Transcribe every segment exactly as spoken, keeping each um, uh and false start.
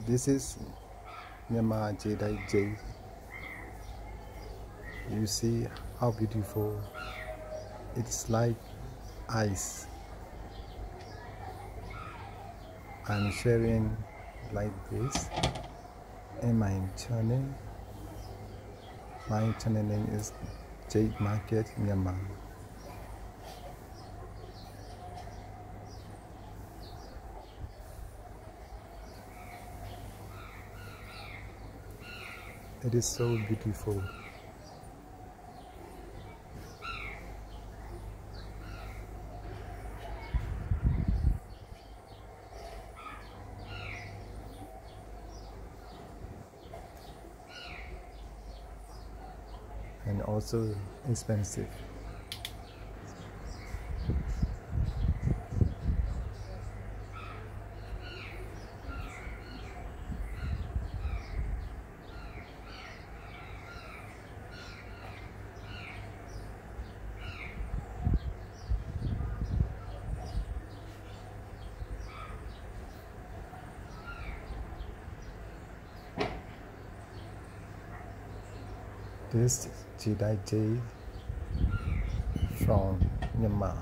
This is Myanmar Jadeite Jade. You see how beautiful it's like ice. I'm sharing like this in my channel. My channel name is Jade Market Myanmar. It is so beautiful. And also expensive. This Jadeite Jade from Myanmar.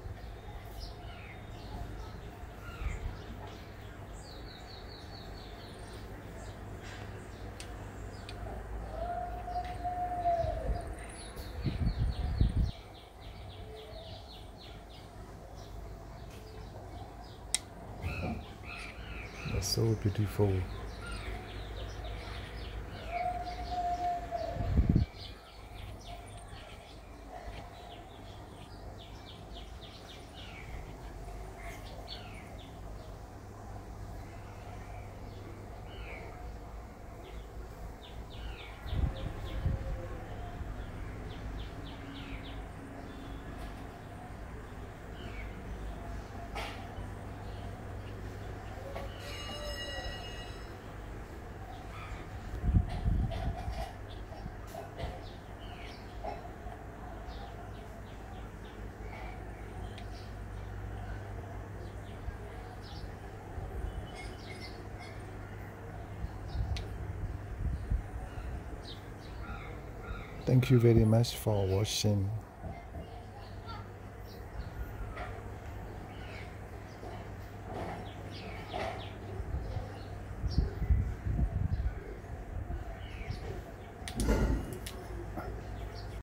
It's so beautiful. Thank you very much for watching.